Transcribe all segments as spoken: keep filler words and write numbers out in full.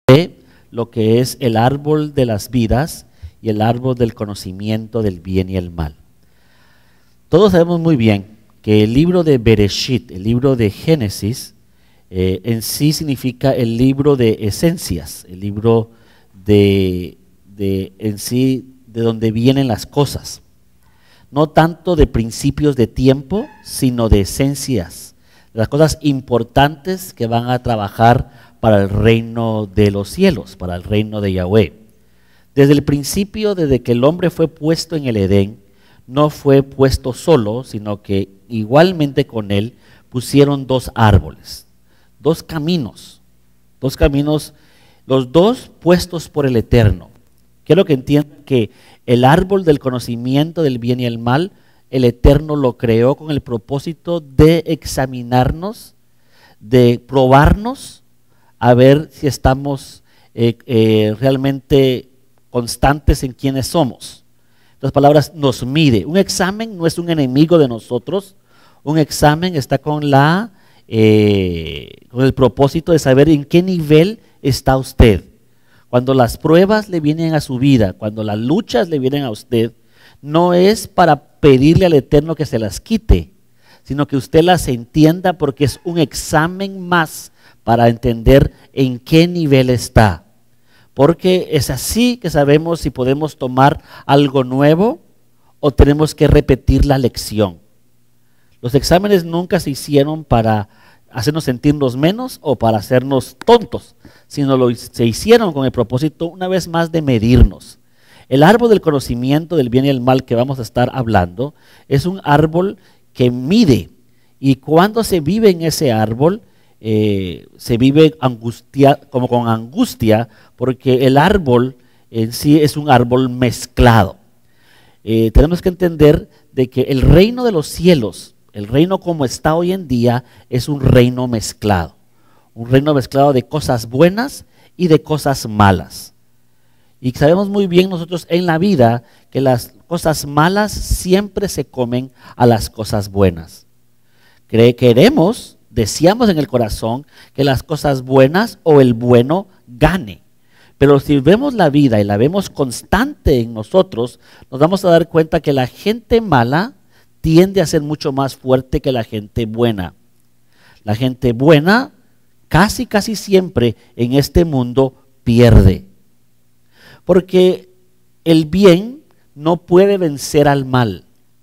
de lo que es el árbol de las vidas y el árbol del conocimiento del bien y el mal. Todos sabemos muy bien que el libro de Bereshit, el libro de Génesis, eh, en sí significa el libro de esencias, el libro de, de en sí de donde vienen las cosas. No tanto de principios de tiempo, sino de esencias, de las cosas importantes que van a trabajar para el reino de los cielos, para el reino de Yahweh. Desde el principio, desde que el hombre fue puesto en el Edén, no fue puesto solo, sino que igualmente con él pusieron dos árboles, dos caminos, dos caminos, los dos puestos por el Eterno. Quiero que entiendan que el árbol del conocimiento del bien y el mal, el Eterno lo creó con el propósito de examinarnos, de probarnos, a ver si estamos eh, eh, realmente constantes en quienes somos. En otras palabras, nos mide. Un examen no es un enemigo de nosotros. Un examen está con, la, eh, con el propósito de saber en qué nivel está usted. Cuando las pruebas le vienen a su vida, cuando las luchas le vienen a usted, no es para pedirle al Eterno que se las quite, sino que usted las entienda, porque es un examen más para entender en qué nivel está. Porque es así que sabemos si podemos tomar algo nuevo o tenemos que repetir la lección. Los exámenes nunca se hicieron para hacernos sentirnos menos o para hacernos tontos, sino lo, se hicieron con el propósito una vez más de medirnos. El árbol del conocimiento del bien y el mal que vamos a estar hablando es un árbol que mide, y cuando se vive en ese árbol, Eh, se vive angustia, como con angustia, porque el árbol en sí es un árbol mezclado. Eh, tenemos que entender de que el reino de los cielos, el reino como está hoy en día, es un reino mezclado, un reino mezclado de cosas buenas y de cosas malas. Y sabemos muy bien nosotros en la vida que las cosas malas siempre se comen a las cosas buenas. Cre- queremos Deseamos en el corazón que las cosas buenas o el bueno gane. Pero si vemos la vida y la vemos constante en nosotros, nos vamos a dar cuenta que la gente mala tiende a ser mucho más fuerte que la gente buena. La gente buena casi, casi siempre en este mundo pierde. Porque el bien no puede vencer al mal.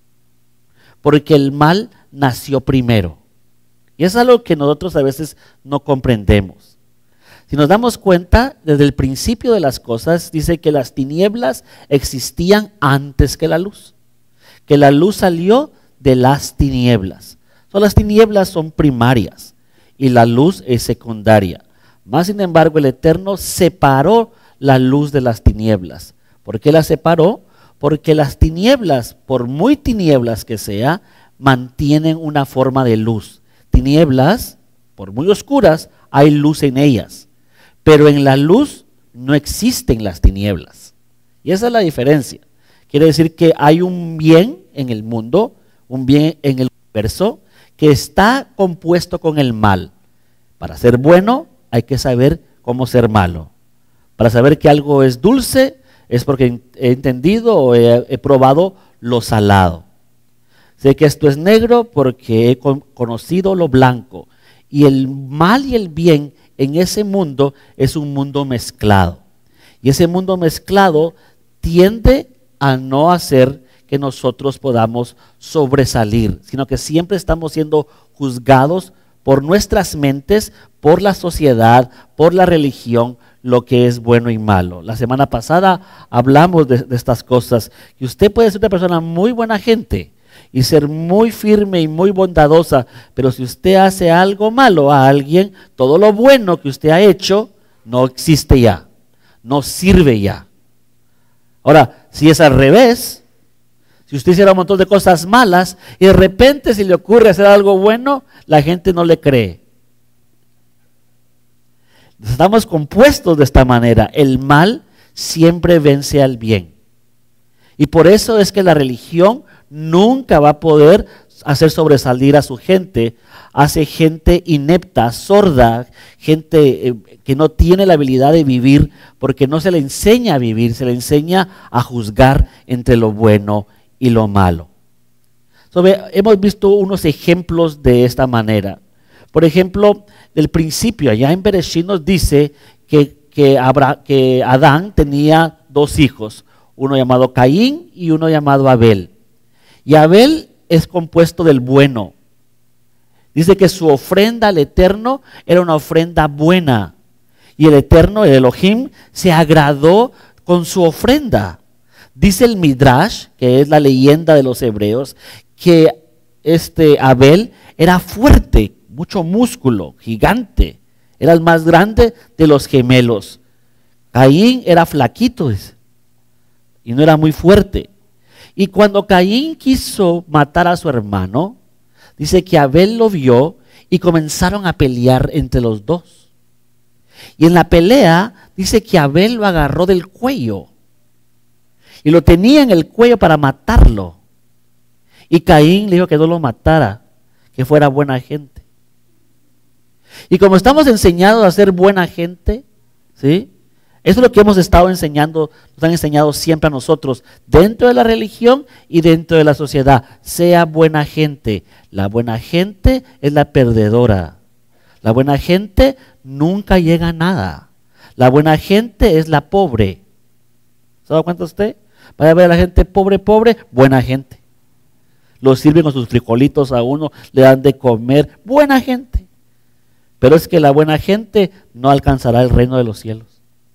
Porque el mal nació primero. Y es algo que nosotros a veces no comprendemos. Si nos damos cuenta, desde el principio de las cosas, dice que las tinieblas existían antes que la luz. Que la luz salió de las tinieblas. So, las tinieblas son primarias y la luz es secundaria. Más sin embargo, el Eterno separó la luz de las tinieblas. ¿Por qué la separó? Porque las tinieblas, por muy tinieblas que sea, mantienen una forma de luz. Tinieblas, por muy oscuras, hay luz en ellas, pero en la luz no existen las tinieblas. Y esa es la diferencia. Quiere decir que hay un bien en el mundo, un bien en el universo, que está compuesto con el mal. Para ser bueno hay que saber cómo ser malo. Para saber que algo es dulce es porque he entendido o he, he probado lo salado. Sé que esto es negro porque he conocido lo blanco. Y el mal y el bien en ese mundo es un mundo mezclado. Y ese mundo mezclado tiende a no hacer que nosotros podamos sobresalir, sino que siempre estamos siendo juzgados por nuestras mentes, por la sociedad, por la religión, lo que es bueno y malo. La semana pasada hablamos de, de estas cosas. Y usted puede ser una persona muy buena gente y ser muy firme y muy bondadosa, pero si usted hace algo malo a alguien, todo lo bueno que usted ha hecho no existe ya, no sirve ya. Ahora, si es al revés, si usted hiciera un montón de cosas malas y de repente se le ocurre hacer algo bueno, la gente no le cree. Estamos compuestos de esta manera. El mal siempre vence al bien. Y por eso es que la religión nunca va a poder hacer sobresalir a su gente. Hace gente inepta, sorda, gente eh, que no tiene la habilidad de vivir porque no se le enseña a vivir, se le enseña a juzgar entre lo bueno y lo malo. So, ve, hemos visto unos ejemplos de esta manera. Por ejemplo, del principio, allá en Bereshit nos dice que, que, Abra, que Adán tenía dos hijos, uno llamado Caín y uno llamado Abel. Y Abel es compuesto del bueno. Dice que su ofrenda al Eterno era una ofrenda buena. Y el Eterno, el Elohim, se agradó con su ofrenda. Dice el Midrash, que es la leyenda de los hebreos, que este Abel era fuerte, mucho músculo, gigante. Era el más grande de los gemelos. Caín era flaquito, dice, y no era muy fuerte. Y cuando Caín quiso matar a su hermano, dice que Abel lo vio y comenzaron a pelear entre los dos. Y en la pelea dice que Abel lo agarró del cuello y lo tenía en el cuello para matarlo. Y Caín le dijo que no lo matara, que fuera buena gente. Y como estamos enseñados a ser buena gente, ¿sí? Eso es lo que hemos estado enseñando, nos han enseñado siempre a nosotros, dentro de la religión y dentro de la sociedad. Sea buena gente. La buena gente es la perdedora. La buena gente nunca llega a nada. La buena gente es la pobre. ¿Se ha dado cuenta usted? Vaya a ver a la gente pobre, pobre, buena gente. Lo sirven con sus frijolitos a uno, le dan de comer, buena gente. Pero es que la buena gente no alcanzará el reino de los cielos.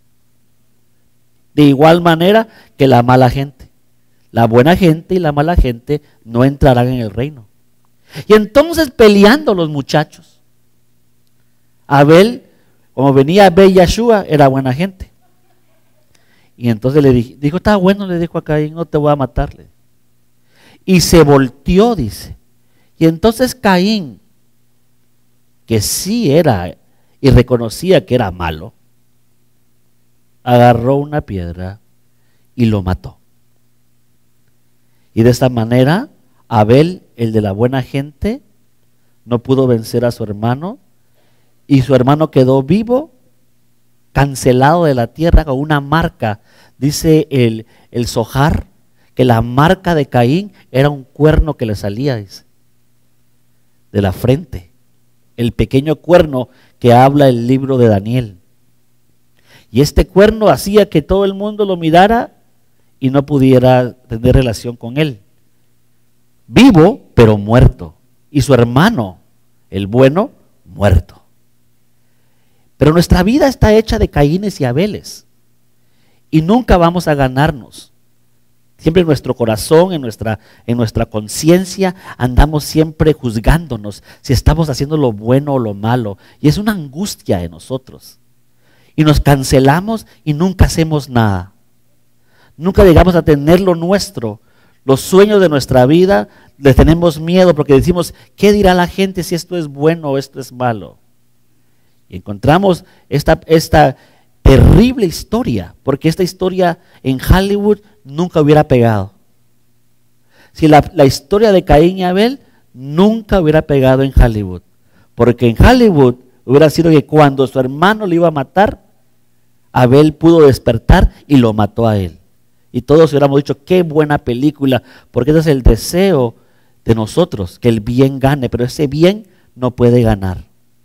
De igual manera que la mala gente. La buena gente y la mala gente no entrarán en el reino. Y entonces peleando los muchachos. Abel, como venía Abel Yeshua, era buena gente. Y entonces le dijo, dijo, está bueno, le dijo a Caín, no te voy a matarle. Y se volteó, dice. Y entonces Caín, que sí era y reconocía que era malo, agarró una piedra y lo mató. Y de esta manera, Abel, el de la buena gente, no pudo vencer a su hermano y su hermano quedó vivo, cancelado de la tierra con una marca. Dice el, el Zohar que la marca de Caín era un cuerno que le salía, dice, de la frente. El pequeño cuerno que habla el libro de Daniel. Y este cuerno hacía que todo el mundo lo mirara y no pudiera tener relación con él. Vivo, pero muerto. Y su hermano, el bueno, muerto. Pero nuestra vida está hecha de Caínes y Abeles. Y nunca vamos a ganarnos. Siempre en nuestro corazón, en nuestra, en nuestra conciencia, andamos siempre juzgándonos si estamos haciendo lo bueno o lo malo. Y es una angustia en nosotros. Y nos cancelamos y nunca hacemos nada. Nunca llegamos a tener lo nuestro. Los sueños de nuestra vida les tenemos miedo porque decimos, ¿qué dirá la gente si esto es bueno o esto es malo? Y encontramos esta, esta terrible historia, porque esta historia en Hollywood nunca hubiera pegado. Si la, la historia de Caín y Abel nunca hubiera pegado en Hollywood, porque en Hollywood hubiera sido que cuando su hermano le iba a matar, Abel pudo despertar y lo mató a él. Y todos hubiéramos dicho, qué buena película, porque ese es el deseo de nosotros, que el bien gane, pero ese bien no puede ganar.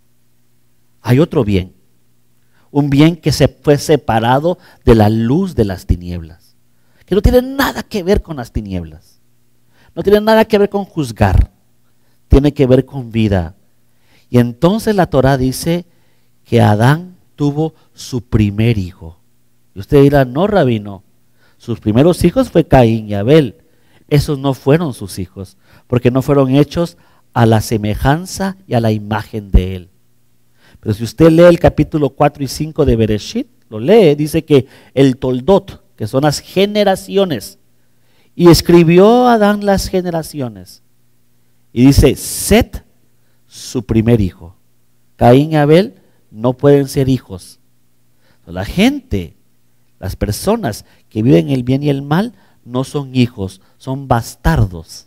Hay otro bien, un bien que se fue separado de la luz de las tinieblas, que no tiene nada que ver con las tinieblas, no tiene nada que ver con juzgar, tiene que ver con vida. Y entonces la Torah dice que Adán tuvo su primer hijo. Y usted dirá, no, rabino, sus primeros hijos fue Caín y Abel. Esos no fueron sus hijos, porque no fueron hechos a la semejanza y a la imagen de él. Pero si usted lee el capítulo cuatro y cinco de Bereshit, lo lee, dice que el Toldot, que son las generaciones, y escribió Adán las generaciones. Y dice, Set, su primer hijo. Caín y Abel no pueden ser hijos. La gente, las personas que viven el bien y el mal, no son hijos, son bastardos.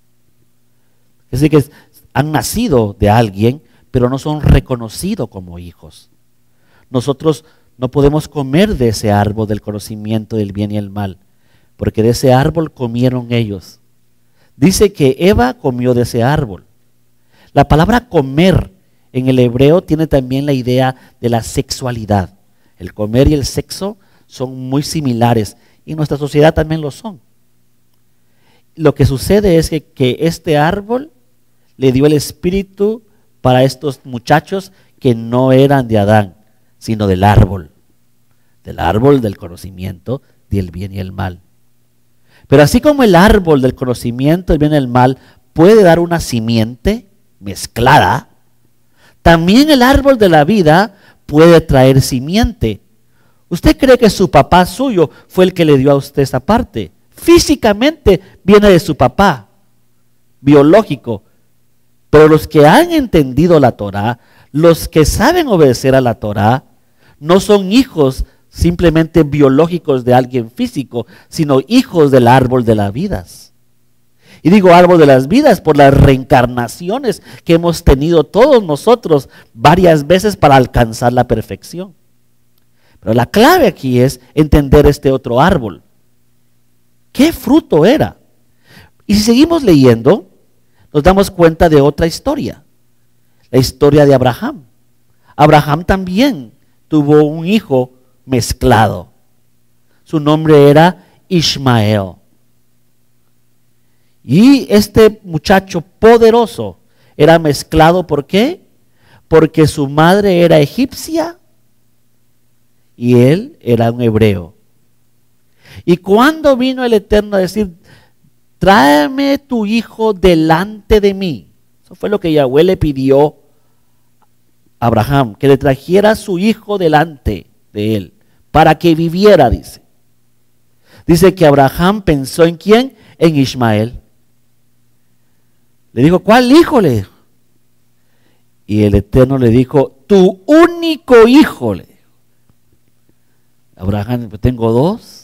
Es decir, que han nacido de alguien, pero no son reconocidos como hijos. nosotros no podemos comer de ese árbol del conocimiento del bien y el mal, porque de ese árbol comieron ellos. Dice que Eva comió de ese árbol. La palabra comer en el hebreo tiene también la idea de la sexualidad. El comer y el sexo son muy similares y en nuestra sociedad también lo son. Lo que sucede es que, que este árbol le dio el espíritu para estos muchachos que no eran de Adán, sino del árbol, del árbol del conocimiento del bien y el mal. Pero así como el árbol del conocimiento del bien y el mal puede dar una simiente mezclada, también el árbol de la vida puede traer simiente. ¿Usted cree que su papá suyo fue el que le dio a usted esa parte? Físicamente viene de su papá, biológico. Pero los que han entendido la Torá, los que saben obedecer a la Torá, no son hijos simplemente biológicos de alguien físico, sino hijos del árbol de las vidas. Y digo árbol de las vidas por las reencarnaciones que hemos tenido todos nosotros varias veces para alcanzar la perfección. Pero la clave aquí es entender este otro árbol. ¿Qué fruto era? Y si seguimos leyendo, nos damos cuenta de otra historia. La historia de Abraham. Abraham también tuvo un hijo mezclado. Su nombre era Ismael. Y este muchacho poderoso era mezclado, ¿por qué? Porque su madre era egipcia y él era un hebreo. Y cuando vino el Eterno a decir, tráeme tu hijo delante de mí. Eso fue lo que Yahweh le pidió a Abraham, que le trajera a su hijo delante de él, para que viviera, dice. Dice que Abraham pensó en quién, en Ismael. Le dijo, ¿cuál hijo? Le dijo. Y el Eterno le dijo, tu único hijo. Le dijo. Abraham, pues tengo dos.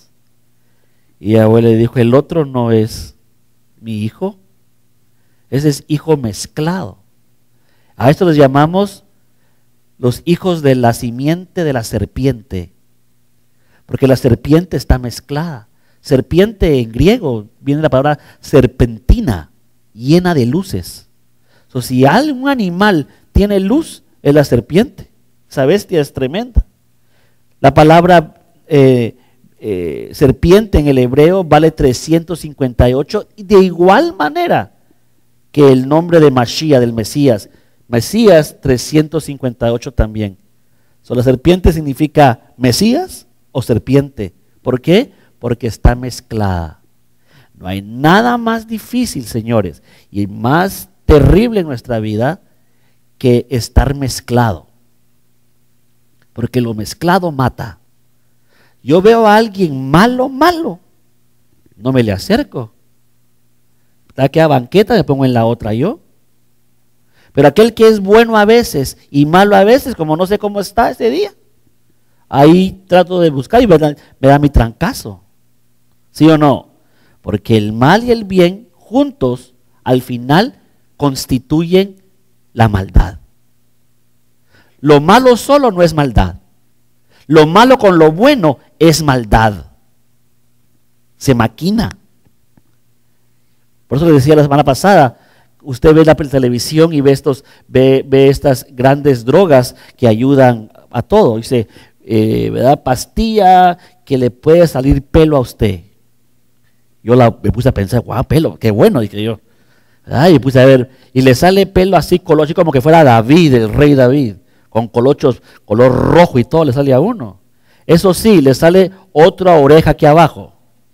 Y Yahweh le dijo, el otro no es mi hijo, ese es hijo mezclado. A esto les llamamos los hijos de la simiente de la serpiente, porque la serpiente está mezclada. Serpiente en griego viene la palabra serpentina, llena de luces. So, si algún animal tiene luz, es la serpiente. Esa bestia es tremenda. La palabra eh, eh, serpiente en el hebreo vale trescientos cincuenta y ocho, y de igual manera que el nombre de Mashiach, del Mesías. Mesías trescientos cincuenta y ocho también. So, la serpiente significa Mesías o serpiente. ¿Por qué? Porque está mezclada. No hay nada más difícil, señores, y más terrible en nuestra vida que estar mezclado. Porque lo mezclado mata. Yo veo a alguien malo, malo, no me le acerco. ¿Está que a banqueta me pongo en la otra yo? Pero aquel que es bueno a veces y malo a veces, como no sé cómo está ese día, ahí trato de buscar y me da, me da mi trancazo. ¿Sí o no? Porque el mal y el bien juntos al final constituyen la maldad. Lo malo solo no es maldad. Lo malo con lo bueno es maldad. Se maquina. Por eso le decía la semana pasada, usted ve la televisión y ve, estos, ve, ve estas grandes drogas que ayudan a todo. Dice, eh, ¿verdad? Pastilla que le puede salir pelo a usted. Yo la, me puse a pensar, guau, pelo, qué bueno, dije yo. Ay, y puse a ver, y le sale pelo así, color, así como que fuera David, el rey David, con colochos, color rojo y todo le sale a uno. Eso sí, le sale otra oreja aquí abajo.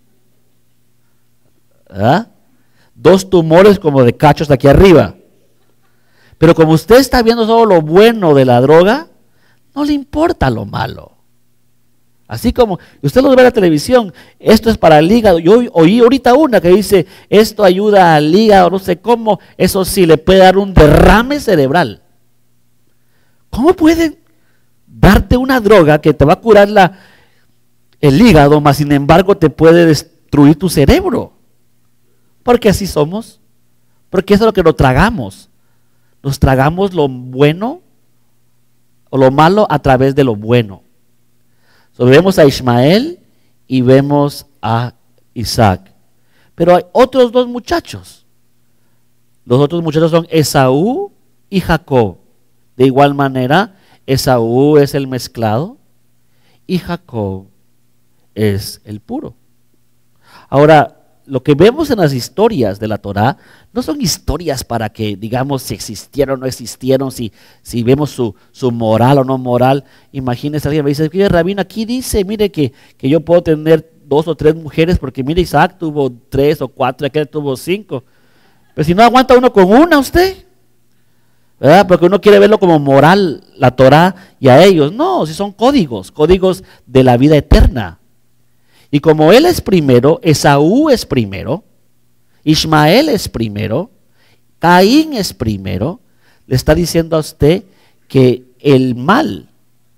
¿Verdad? Dos tumores como de cachos aquí arriba. Pero como usted está viendo solo lo bueno de la droga, no le importa lo malo. Así como usted lo ve en la televisión, esto es para el hígado. Yo oí ahorita una que dice, esto ayuda al hígado, no sé cómo, eso sí, le puede dar un derrame cerebral. ¿Cómo pueden darte una droga que te va a curar la, el hígado, mas sin embargo te puede destruir tu cerebro? Porque así somos, porque eso es lo que nos tragamos. Nos tragamos lo bueno, o lo malo a través de lo bueno. So, vemos a Ismael y vemos a Isaac. Pero hay otros dos muchachos. Los otros muchachos son Esaú y Jacob. De igual manera, Esaú es el mezclado y Jacob es el puro. Ahora, lo que vemos en las historias de la Torá no son historias para que digamos si existieron o no existieron, si, si vemos su, su moral o no moral. Imagínense, alguien me dice, oye, rabino, aquí dice, mire que, que yo puedo tener dos o tres mujeres, porque mire, Isaac tuvo tres o cuatro, aquel tuvo cinco. Pero si no aguanta uno con una, usted, ¿verdad? Porque uno quiere verlo como moral, la Torá, y a ellos. No, si son códigos, códigos de la vida eterna. Y como él es primero, Esaú es primero, Ismael es primero, Caín es primero, le está diciendo a usted que el mal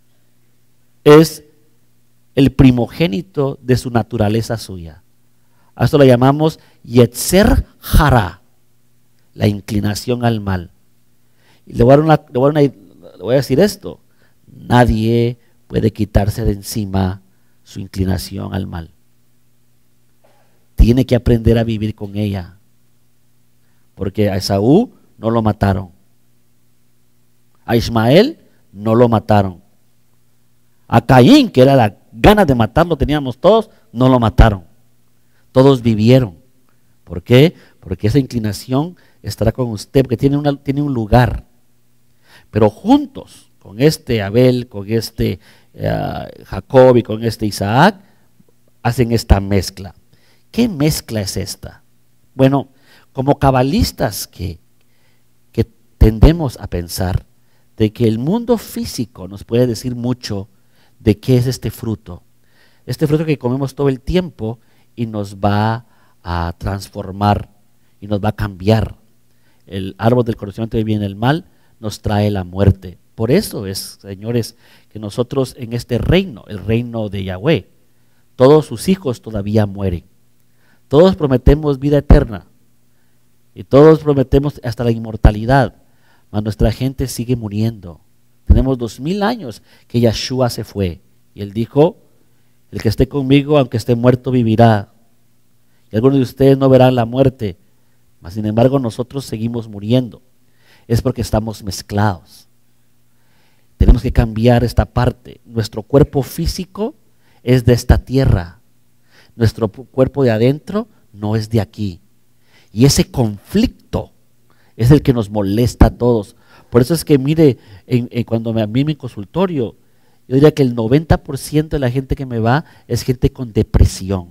es el primogénito de su naturaleza suya. A esto lo llamamos Yetzer Hara, la inclinación al mal. Y le voy a, una, le, voy a una, le voy a decir esto: nadie puede quitarse de encima su inclinación al mal. Tiene que aprender a vivir con ella. Porque a Esaú no lo mataron. A Ismael no lo mataron. A Caín, que era la ganas de matarlo, teníamos todos, no lo mataron. Todos vivieron. ¿Por qué? Porque esa inclinación estará con usted, porque tiene, una, tiene un lugar. Pero juntos, con este Abel, con este uh, Jacob y con este Isaac, hacen esta mezcla. ¿Qué mezcla es esta? Bueno, como cabalistas que, que tendemos a pensar de que el mundo físico nos puede decir mucho de qué es este fruto. Este fruto que comemos todo el tiempo y nos va a transformar y nos va a cambiar. El árbol del conocimiento del bien y el mal nos trae la muerte. Por eso es, señores, que nosotros en este reino, el reino de Yahweh, todos sus hijos todavía mueren. Todos prometemos vida eterna y todos prometemos hasta la inmortalidad, mas nuestra gente sigue muriendo. Tenemos dos mil años que Yeshua se fue y él dijo: el que esté conmigo, aunque esté muerto, vivirá. Y algunos de ustedes no verán la muerte, mas sin embargo nosotros seguimos muriendo. Es porque estamos mezclados. Tenemos que cambiar esta parte. Nuestro cuerpo físico es de esta tierra. Nuestro cuerpo de adentro no es de aquí. Y ese conflicto es el que nos molesta a todos. Por eso es que mire, en, en cuando me, a mí en mi consultorio, yo diría que el noventa por ciento de la gente que me va es gente con depresión.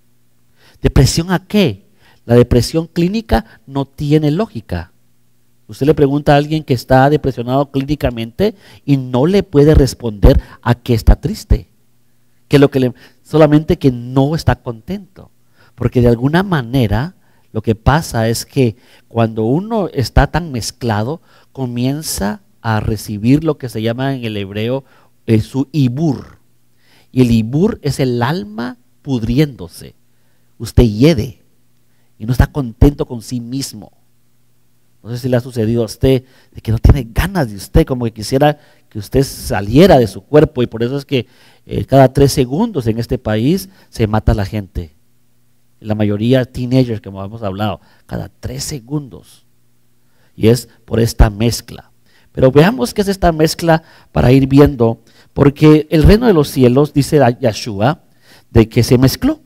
¿Depresión a qué? La depresión clínica no tiene lógica. Usted le pregunta a alguien que está depresionado clínicamente y no le puede responder a qué está triste. Que lo que le, solamente que no está contento. Porque de alguna manera lo que pasa es que cuando uno está tan mezclado, comienza a recibir lo que se llama en el hebreo eh, su ibur. Y el ibur es el alma pudriéndose. Usted hiede y no está contento con sí mismo. No sé si le ha sucedido a usted de que no tiene ganas de usted, como que quisiera que usted saliera de su cuerpo, y por eso es que eh, cada tres segundos en este país se mata la gente. La mayoría teenagers, como hemos hablado, cada tres segundos. Y es por esta mezcla. Pero veamos qué es esta mezcla para ir viendo, porque el reino de los cielos, dice Yeshua, de que se mezcló.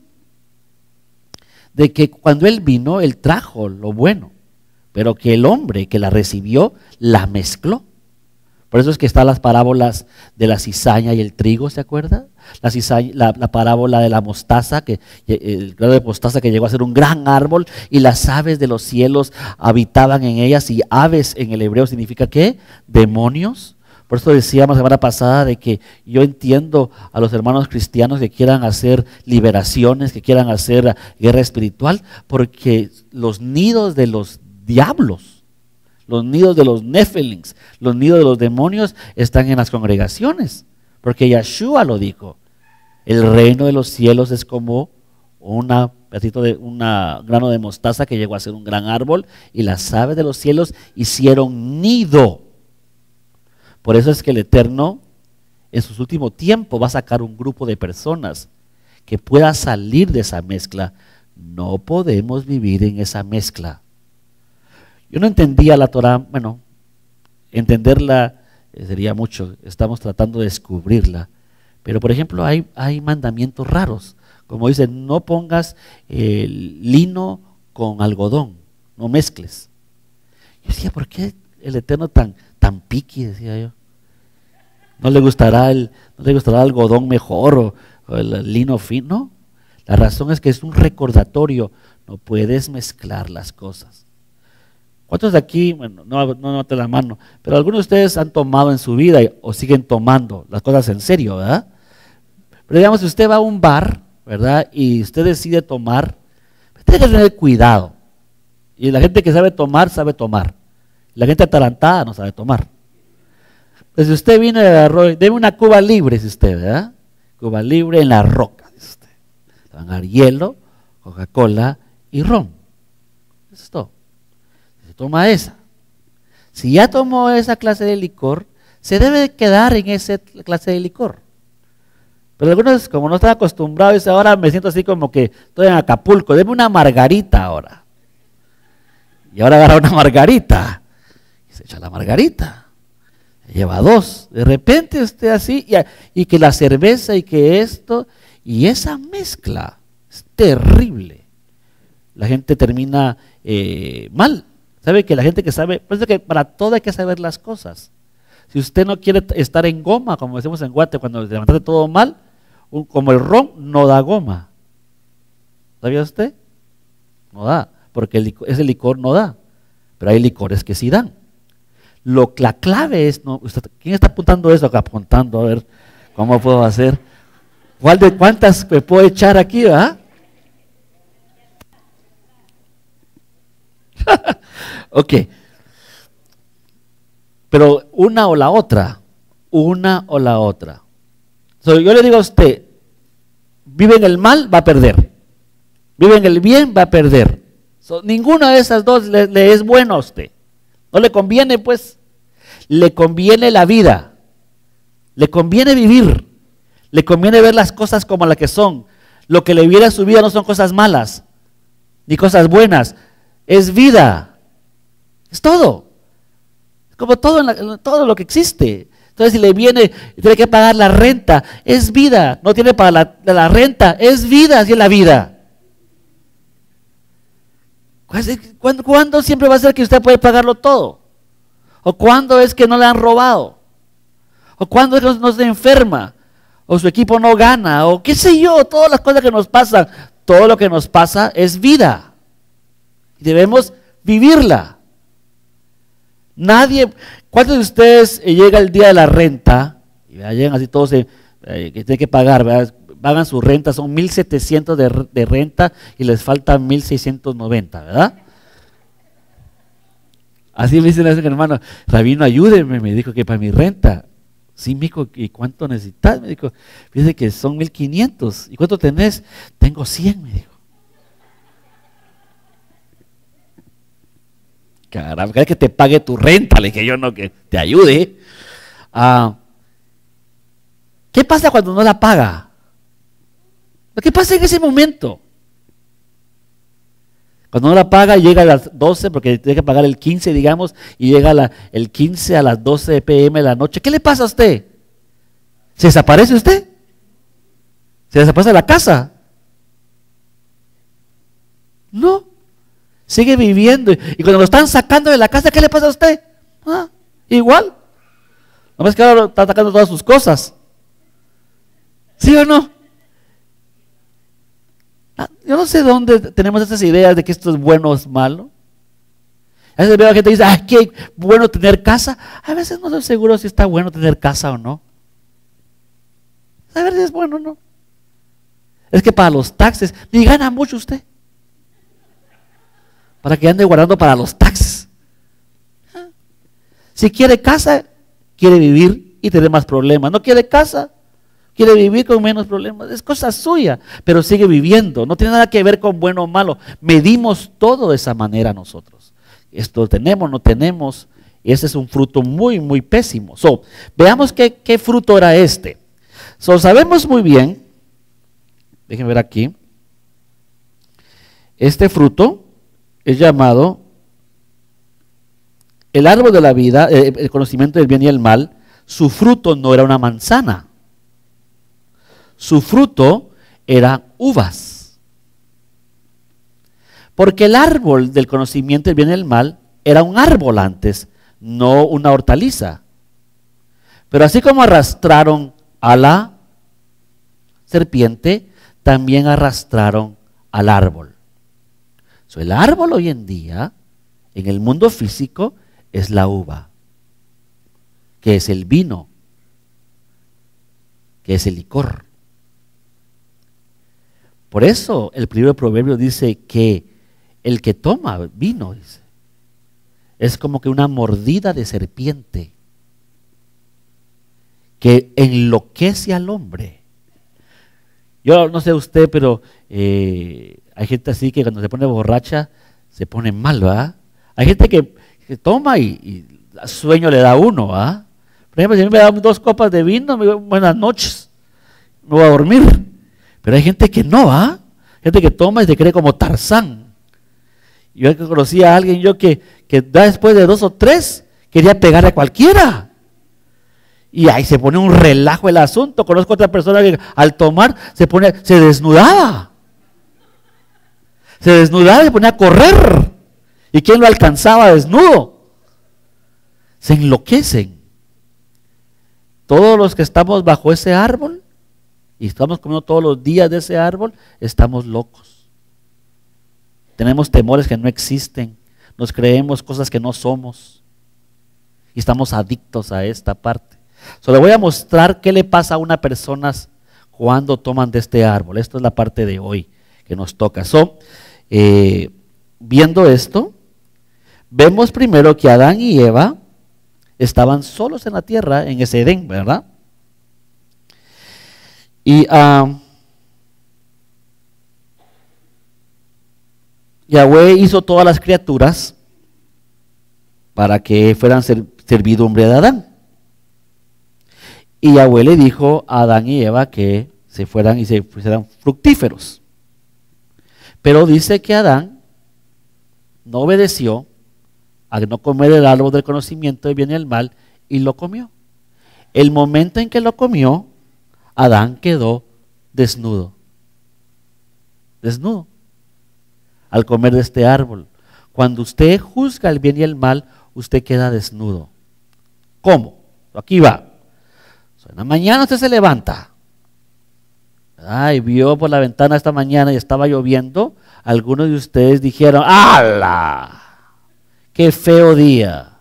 De que cuando él vino, él trajo lo bueno, pero que el hombre que la recibió, la mezcló. Por eso es que están las parábolas de la cizaña y el trigo, ¿se acuerda? La, cizaña, la, la parábola de la mostaza, que, el grano de mostaza que llegó a ser un gran árbol, y las aves de los cielos habitaban en ellas. Y aves en el hebreo significa ¿qué? Demonios. Por eso decíamos la semana pasada de que yo entiendo a los hermanos cristianos que quieran hacer liberaciones, que quieran hacer guerra espiritual, porque los nidos de los diablos, los nidos de los nefelings, los nidos de los demonios están en las congregaciones, porque Yeshua lo dijo. El reino de los cielos es como un pedacito de un grano de mostaza que llegó a ser un gran árbol, y las aves de los cielos hicieron nido. Por eso es que el Eterno en sus últimos tiempos va a sacar un grupo de personas que pueda salir de esa mezcla. No podemos vivir en esa mezcla. Yo no entendía la Torah, bueno, entenderla sería mucho, estamos tratando de descubrirla. Pero por ejemplo hay, hay mandamientos raros, como dice, no pongas eh, lino con algodón, no mezcles. Yo decía, ¿por qué el Eterno tan, tan piqui? Decía yo. ¿No le gustará el, no le gustará el algodón mejor o, o el lino fino? No, la razón es que es un recordatorio, no puedes mezclar las cosas. ¿Cuántos de aquí, bueno, no, no note la mano, pero algunos de ustedes han tomado en su vida o siguen tomando las cosas en serio, ¿verdad? Pero digamos, si usted va a un bar, ¿verdad? Y usted decide tomar, tiene que tener cuidado. Y la gente que sabe tomar, sabe tomar. La gente atarantada no sabe tomar. Entonces, si usted viene de arroyo, deme una Cuba libre, dice usted, ¿verdad? Cuba libre en la roca, dice usted. Le van a dar hielo, Coca-Cola y ron. Eso es todo. Se toma esa. Si ya tomó esa clase de licor, se debe quedar en esa clase de licor. Pero algunos, como no están acostumbrados, dicen, ahora me siento así como que estoy en Acapulco, deme una margarita ahora. Y ahora agarra una margarita. Y se echa la margarita. Lleva dos. De repente usted así, y, y que la cerveza y que esto, y esa mezcla es terrible. La gente termina eh, mal. ¿Sabe que la gente que sabe, por eso que para todo hay que saber las cosas? Si usted no quiere estar en goma, como decimos en Guate, cuando levantaste todo mal, un, como el ron no da goma. ¿Sabía usted? No da, porque el licor, ese licor no da, pero hay licores que sí dan. Lo, la clave es, no, usted, ¿quién está apuntando eso acá? Apuntando, a ver, ¿cómo puedo hacer? ¿Cuál de cuántas me puedo echar aquí, verdad? Ok, pero una o la otra, una o la otra. So, yo le digo a usted, vive en el mal, va a perder. Vive en el bien, va a perder. So, ninguna de esas dos le, le es bueno a usted. No le conviene, pues. Le conviene la vida. Le conviene vivir. Le conviene ver las cosas como las que son. Lo que le viene a su vida no son cosas malas, ni cosas buenas. Es vida. Es todo. Es como todo, en la, todo lo que existe. Entonces, si le viene, tiene que pagar la renta, es vida. No tiene para la, la renta, es vida, así es la vida. ¿Cuándo, ¿Cuándo siempre va a ser que usted puede pagarlo todo? ¿O cuándo es que no le han robado? ¿O cuándo no, no se enferma? ¿O su equipo no gana? ¿O qué sé yo? Todas las cosas que nos pasan. Todo lo que nos pasa es vida. Y debemos vivirla. Nadie, ¿cuántos de ustedes eh, llega el día de la renta? Y ¿verdad? Llegan así todos, eh, eh, que tienen que pagar, ¿verdad? Pagan su renta, son mil setecientos de, de renta y les faltan mil seiscientos noventa, ¿verdad? Así me dicen, hermano, rabino, ayúdeme, me dijo que para mi renta. Sí, mijo, ¿y cuánto necesitas? Me dijo, fíjese que son mil quinientos. ¿Y cuánto tenés? Tengo cien, me dijo. Caramba, ¿querés que te pague tu renta? Le dije yo, no, que te ayude. Ah, ¿qué pasa cuando no la paga? ¿Qué pasa en ese momento? Cuando no la paga, llega a las doce, porque tiene que pagar el quince, digamos, y llega la, el quince a las doce pe eme de la noche. ¿Qué le pasa a usted? ¿Se desaparece usted? ¿Se desaparece de la casa? No. Sigue viviendo. Y cuando lo están sacando de la casa, ¿qué le pasa a usted? Ah, igual. No es que ahora está sacando todas sus cosas. ¿Sí o no? Ah, yo no sé dónde tenemos esas ideas de que esto es bueno o es malo. A veces veo a la gente que dice, ¡ay, qué bueno tener casa! A veces no estoy seguro si está bueno tener casa o no. A ver si es bueno o no. Es que para los taxes, ni gana mucho usted. Para que ande guardando para los taxes. Si quiere casa, quiere vivir y tener más problemas. No quiere casa, quiere vivir con menos problemas. Es cosa suya, pero sigue viviendo. No tiene nada que ver con bueno o malo. Medimos todo de esa manera nosotros. Esto tenemos, no tenemos. Y ese es un fruto muy, muy pésimo. So, veamos qué, qué fruto era este. So, sabemos muy bien, déjenme ver aquí, este fruto es llamado el árbol de la vida, eh, el conocimiento del bien y el mal. Su fruto no era una manzana, su fruto era uvas. Porque el árbol del conocimiento del bien y el mal era un árbol antes, no una hortaliza. Pero así como arrastraron a la serpiente, también arrastraron al árbol. So, el árbol hoy en día, en el mundo físico, es la uva, que es el vino, que es el licor. Por eso el primer proverbio dice que el que toma vino, dice, es como que una mordida de serpiente que enloquece al hombre. Yo no sé usted, pero eh, hay gente así que cuando se pone borracha se pone mal, ¿verdad? Hay gente que, que toma y, y sueño le da a uno, ¿verdad? Por ejemplo, si a mí me dan dos copas de vino, me digo, buenas noches, no voy a dormir. Pero hay gente que no, ¿ah? Gente que toma y se cree como Tarzán. Yo conocí a alguien yo que, que después de dos o tres quería pegar a cualquiera. Y ahí se pone un relajo el asunto. Conozco a otra persona que al tomar se pone, se desnudaba. Se desnudaba y se ponía a correr. ¿Y quién lo alcanzaba desnudo? Se enloquecen. Todos los que estamos bajo ese árbol y estamos comiendo todos los días de ese árbol, estamos locos. Tenemos temores que no existen, nos creemos cosas que no somos y estamos adictos a esta parte. Solo voy a mostrar qué le pasa a una persona cuando toman de este árbol. Esto es la parte de hoy que nos toca. So, eh, viendo esto, vemos primero que Adán y Eva estaban solos en la tierra, en ese Edén, ¿verdad? Y uh, Yahweh hizo todas las criaturas para que fueran ser, servidumbre de Adán. Y Yahweh le dijo a Adán y Eva que se fueran y se fueran fructíferos. Pero dice que Adán no obedeció a no comer el árbol del conocimiento del bien y el mal y lo comió. El momento en que lo comió, Adán quedó desnudo. Desnudo. Al comer de este árbol. Cuando usted juzga el bien y el mal, usted queda desnudo. ¿Cómo? Aquí va. En la mañana usted se levanta. Ay, vio por la ventana esta mañana y estaba lloviendo. Algunos de ustedes dijeron, ¡ala! ¡Qué feo día!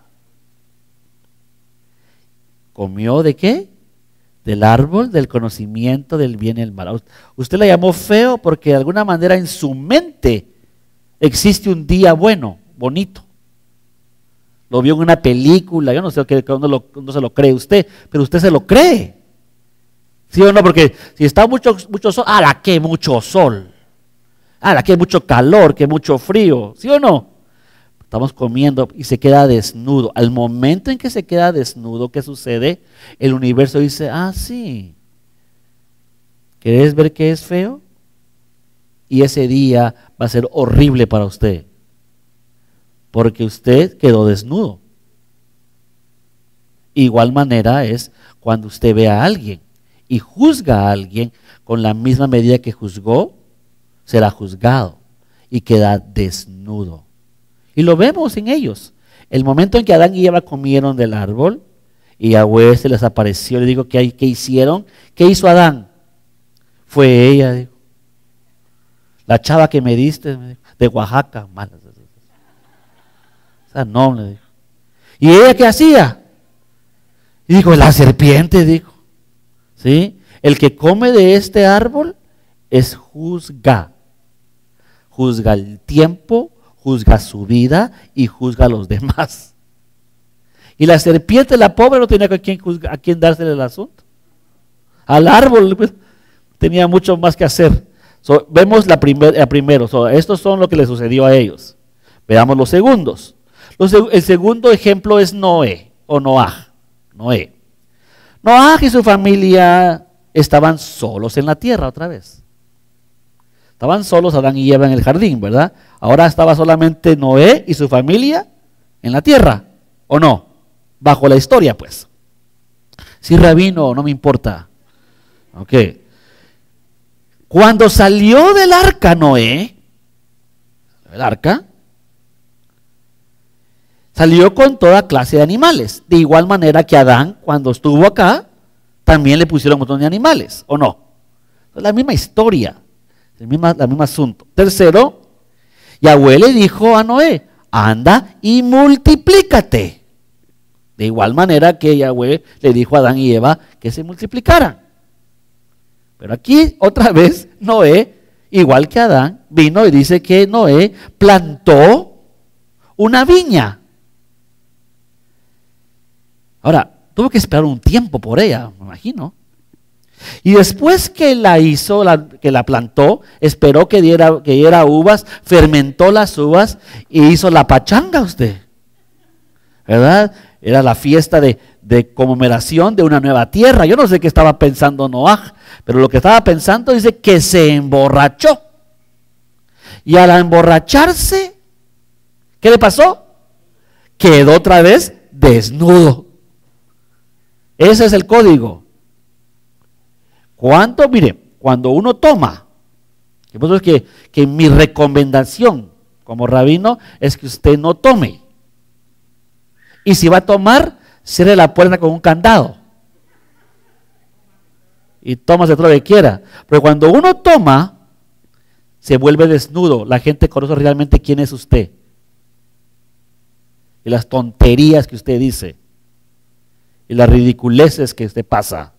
¿Comió de qué? Del árbol del conocimiento del bien y el mal. Usted le llamó feo porque de alguna manera en su mente existe un día bueno, bonito. Lo vio en una película, yo no sé qué no, lo, no se lo cree usted, pero usted se lo cree. ¿Sí o no? Porque si está mucho, mucho sol, ¡ala, qué mucho sol! ¡ala, qué mucho calor, qué mucho frío! ¿Sí o no? Estamos comiendo y se queda desnudo. Al momento en que se queda desnudo, ¿qué sucede? El universo dice, ah, sí. ¿Querés ver qué es feo? Y ese día va a ser horrible para usted. Porque usted quedó desnudo. Igual manera es cuando usted ve a alguien y juzga a alguien con la misma medida que juzgó, será juzgado y queda desnudo. Y lo vemos en ellos. El momento en que Adán y Eva comieron del árbol y Yahweh se les apareció, le digo, ¿qué, qué hicieron? ¿Qué hizo Adán? Fue ella, dijo. La chava que me diste, de Oaxaca, mala. O sea, no, le dijo. ¿Y ella qué hacía? Y dijo, la serpiente, dijo. ¿Sí? El que come de este árbol es juzga. Juzga el tiempo, juzga su vida y juzga a los demás. Y la serpiente, la pobre, no tenía a quién, a quién dársele el asunto. Al árbol, pues, tenía mucho más que hacer. So, vemos la, primer, la primero, so, estos son lo que le sucedió a ellos. Veamos los segundos. Entonces, el segundo ejemplo es Noé o Noaj. Noé. Noaj y su familia estaban solos en la tierra otra vez. Estaban solos Adán y Eva en el jardín, ¿verdad? Ahora estaba solamente Noé y su familia en la tierra, ¿o no? Bajo la historia, pues. Si rabino, no me importa. Ok. Cuando salió del arca Noé, el arca, salió con toda clase de animales. De igual manera que Adán, cuando estuvo acá, también le pusieron un montón de animales, ¿o no? Es la misma historia, el mismo, el mismo asunto. Tercero, Yahweh le dijo a Noé, anda y multiplícate. De igual manera que Yahweh le dijo a Adán y Eva que se multiplicaran. Pero aquí otra vez Noé, igual que Adán, vino y dice que Noé plantó una viña. Ahora, tuvo que esperar un tiempo por ella, me imagino. Y después que la hizo, la, que la plantó, esperó que diera, que diera uvas, fermentó las uvas y hizo la pachanga usted. ¿Verdad? Era la fiesta de, de conmemoración de una nueva tierra. Yo no sé qué estaba pensando Noaj, pero lo que estaba pensando dice que se emborrachó. Y al emborracharse, ¿qué le pasó? Quedó otra vez desnudo. Ese es el código. ¿Cuánto? Mire, cuando uno toma, por eso es que, que mi recomendación como rabino es que usted no tome. Y si va a tomar, cierre la puerta con un candado. Y tómase todo lo que quiera. Pero cuando uno toma, se vuelve desnudo. La gente conoce realmente quién es usted. Y las tonterías que usted dice. Y las ridiculeces que usted pasa.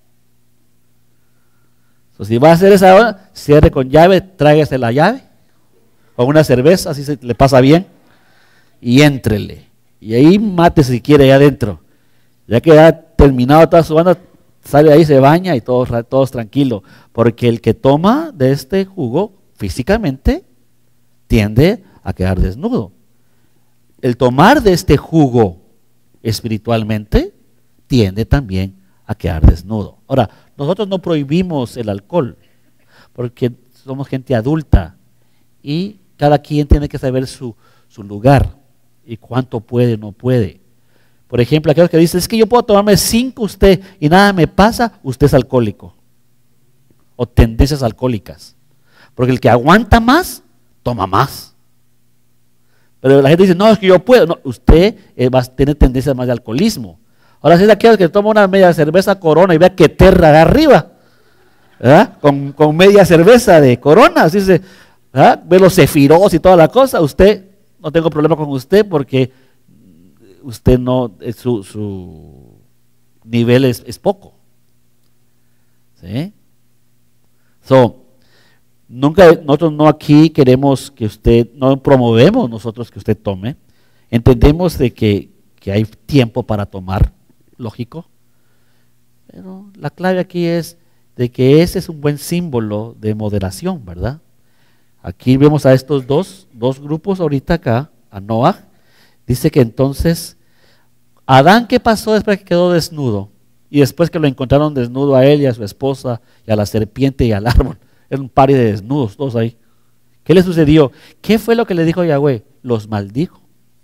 So, si va a hacer esa hora, cierre con llave, tráigase la llave. O una cerveza, así se le pasa bien. Y éntrele. Y ahí mate si quiere allá adentro. Ya que ha terminado toda su banda, sale ahí, se baña y todos, todos tranquilos. Porque el que toma de este jugo físicamente tiende a quedar desnudo. El tomar de este jugo espiritualmente tiende también a quedar desnudo. Ahora, nosotros no prohibimos el alcohol porque somos gente adulta y cada quien tiene que saber su, su lugar y cuánto puede o no puede. Por ejemplo, aquellos que dicen, es que yo puedo tomarme cinco usted y nada me pasa, usted es alcohólico o tendencias alcohólicas. Porque el que aguanta más, toma más. Pero la gente dice, no, es que yo puedo. No, usted eh, va a tener tendencias más de alcoholismo. Ahora si es aquel que toma una media cerveza Corona y vea que terra de arriba, ¿verdad? Con, con media cerveza de Corona, así se, ¿verdad? Ve los cefiros y toda la cosa, usted, no tengo problema con usted porque usted no, su, su nivel es, es poco. ¿Sí? So, nunca, nosotros no aquí queremos que usted, no promovemos nosotros que usted tome, entendemos de que, que hay tiempo para tomar, lógico, pero la clave aquí es de que ese es un buen símbolo de moderación, ¿verdad? Aquí vemos a estos dos, dos grupos ahorita acá, a Noaj, dice que entonces, Adán, ¿qué pasó después que quedó desnudo? Y después que lo encontraron desnudo a él y a su esposa y a la serpiente y al árbol, era un par de desnudos todos ahí. ¿Qué le sucedió? ¿Qué fue lo que le dijo Yahweh? Los maldijo.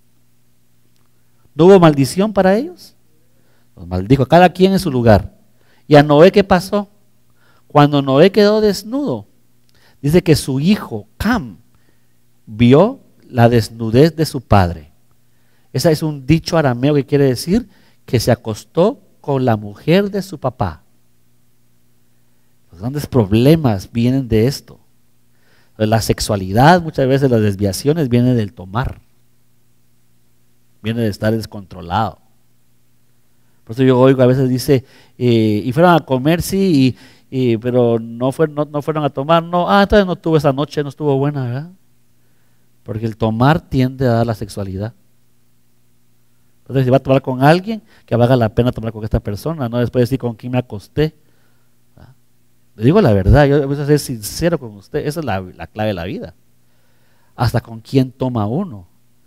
¿No hubo maldición para ellos? Los maldijo, cada quien en su lugar. ¿Y a Noé qué pasó? Cuando Noé quedó desnudo, dice que su hijo Cam vio la desnudez de su padre. Ese es un dicho arameo que quiere decir que se acostó con la mujer de su papá. Los grandes problemas vienen de esto. La sexualidad, muchas veces las desviaciones vienen del tomar. Viene de estar descontrolado. Por eso yo oigo a veces dice, eh, y fueron a comer, sí, y, y, pero no, fue, no, no fueron a tomar, no, ah, entonces no tuvo esa noche, no estuvo buena, ¿verdad? Porque el tomar tiende a dar la sexualidad. Entonces si va a tomar con alguien, que valga la pena tomar con esta persona, no después decir con quién me acosté. ¿Verdad? Le digo la verdad, yo voy a ser sincero con usted, esa es la, la clave de la vida. Hasta con quién toma uno.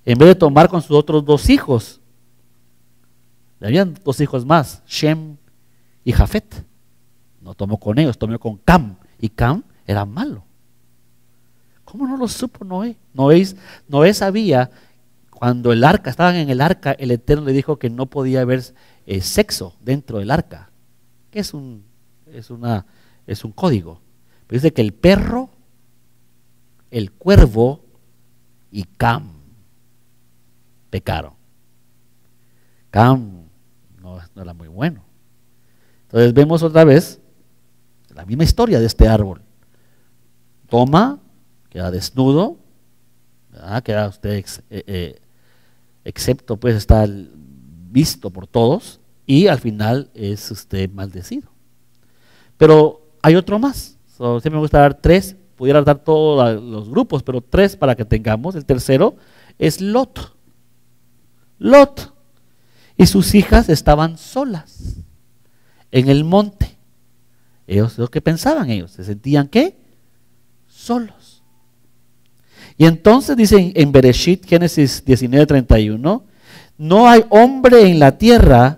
en vez de tomar con sus otros dos hijos, habían dos hijos más, Shem y Jafet, no tomó con ellos, tomó con Cam, y Cam era malo. ¿Cómo no lo supo Noé? Noé, Noé sabía, cuando el arca, estaban en el arca, el Eterno le dijo que no podía haber eh, sexo dentro del arca, que es un, es una, es un código. Pero dice que el perro, el cuervo y Cam pecaron. Cam no, no era muy bueno. Entonces vemos otra vez la misma historia de este árbol. Toma, queda desnudo, ¿verdad? Queda usted ex, eh, eh, excepto, pues está visto por todos, y al final es usted maldecido. Pero hay otro más. So, siempre me gusta dar tres, pudiera dar todos los grupos, pero tres para que tengamos. El tercero es Lot. Lot y sus hijas estaban solas en el monte. Ellos, lo que pensaban ellos, se sentían ¿qué? Solos. Y entonces dicen en Bereshit, Génesis diecinueve treinta y uno, no hay hombre en la tierra,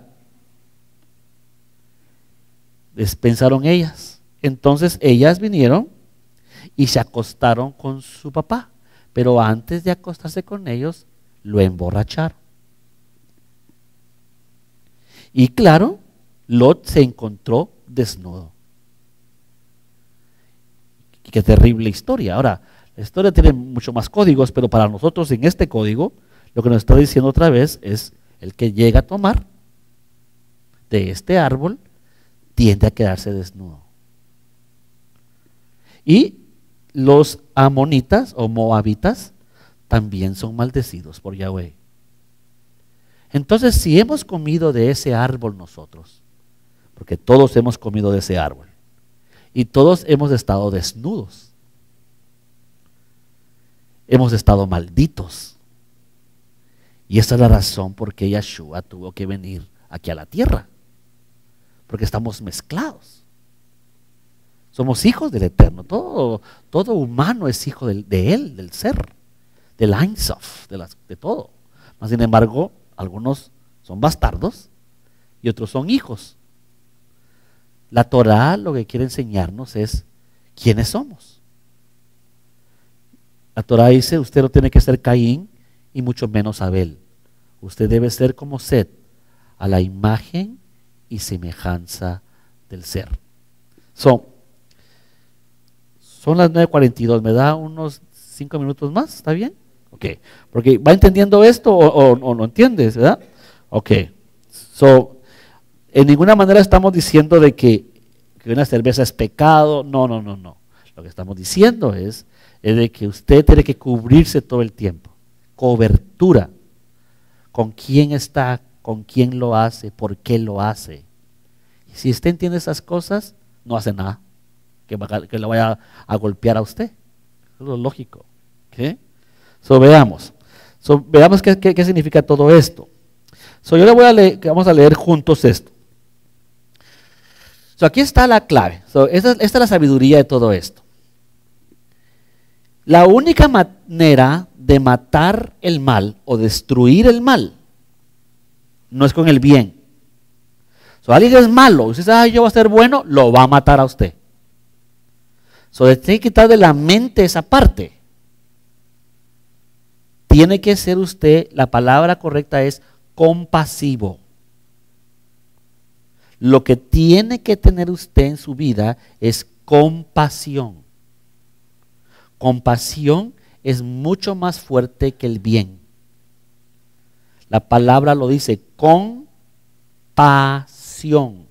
les pensaron ellas. Entonces ellas vinieron y se acostaron con su papá, pero antes de acostarse con ellos, lo emborracharon. Y claro, Lot se encontró desnudo. Qué terrible historia. Ahora, la historia tiene mucho más códigos, pero para nosotros en este código, lo que nos está diciendo otra vez es el que llega a tomar de este árbol tiende a quedarse desnudo. Y los amonitas o moabitas también son maldecidos por Yahweh. Entonces, si hemos comido de ese árbol nosotros, porque todos hemos comido de ese árbol, y todos hemos estado desnudos, hemos estado malditos, y esa es la razón por qué Yeshua tuvo que venir aquí a la tierra, porque estamos mezclados. Somos hijos del Eterno, todo, todo humano es hijo de, de Él, del ser, del Ein Sof, de, las, de todo. Mas, sin embargo, algunos son bastardos y otros son hijos. La Torah lo que quiere enseñarnos es quiénes somos. La Torah dice, usted no tiene que ser Caín y mucho menos Abel. Usted debe ser como Set, a la imagen y semejanza del ser. Son, son las nueve cuarenta y dos, ¿me da unos cinco minutos más? ¿Está bien? Ok, porque ¿va entendiendo esto o, o, o no entiendes, verdad? Ok, so, en ninguna manera estamos diciendo de que, que una cerveza es pecado, no, no, no, no. Lo que estamos diciendo es, es de que usted tiene que cubrirse todo el tiempo, cobertura, con quién está, con quién lo hace, por qué lo hace. Y si usted entiende esas cosas, no hace nada que, que le vaya a golpear a usted. Es lo lógico. ¿Okay? So, veamos. So, veamos qué, qué, qué significa todo esto. So, yo le voy a leer, vamos a leer juntos esto. So, aquí está la clave. So, esta, esta es la sabiduría de todo esto. La única manera de matar el mal o destruir el mal no es con el bien. So, alguien es malo, usted sabe, yo voy a ser bueno, lo va a matar a usted. So, tiene que quitar de la mente esa parte. Tiene que ser usted, la palabra correcta es compasivo. Lo que tiene que tener usted en su vida es compasión. Compasión es mucho más fuerte que el bien. La palabra lo dice, compasión.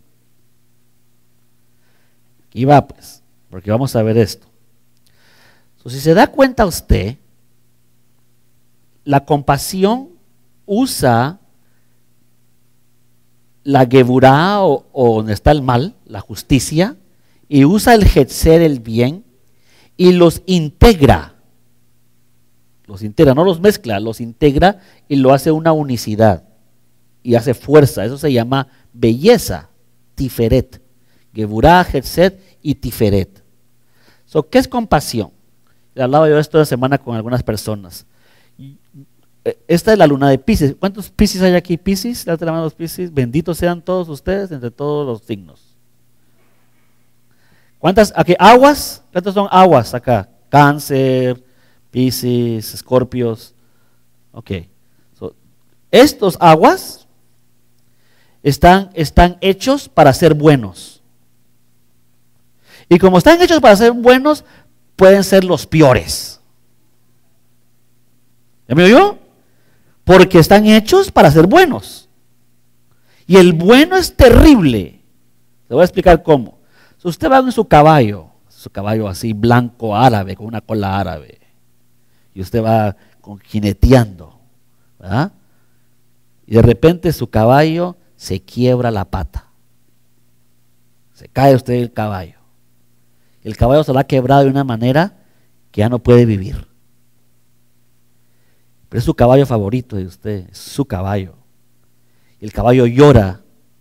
Aquí va pues, porque vamos a ver esto. So, si se da cuenta usted, la compasión usa la geburá o, o donde está el mal, la justicia, y usa el hetzer, el bien, y los integra. Los integra, no los mezcla, los integra y lo hace una unicidad y hace fuerza. Eso se llama belleza, tiferet. Geburá, hetzer y tiferet. So, ¿qué es compasión? He hablado yo esto esta semana con algunas personas. esta es la luna de Piscis. ¿Cuántos Piscis hay aquí? Piscis, levanten la mano los Piscis. Benditos sean todos ustedes entre todos los signos. ¿Cuántas? Aquí, aguas. ¿Cuántas son aguas acá? Cáncer, Piscis, Escorpios. Ok. So, estos aguas están, están hechos para ser buenos. Y como están hechos para ser buenos, pueden ser los peores. ¿Ya me oyó? Porque están hechos para ser buenos. Y el bueno es terrible. Te voy a explicar cómo. Si usted va en su caballo, su caballo así blanco árabe, con una cola árabe, y usted va con, jineteando, ¿verdad? Y de repente su caballo se quiebra la pata. Se cae usted del caballo. El caballo se lo ha quebrado de una manera que ya no puede vivir. Pero es su caballo favorito de usted, es su caballo. El caballo llora.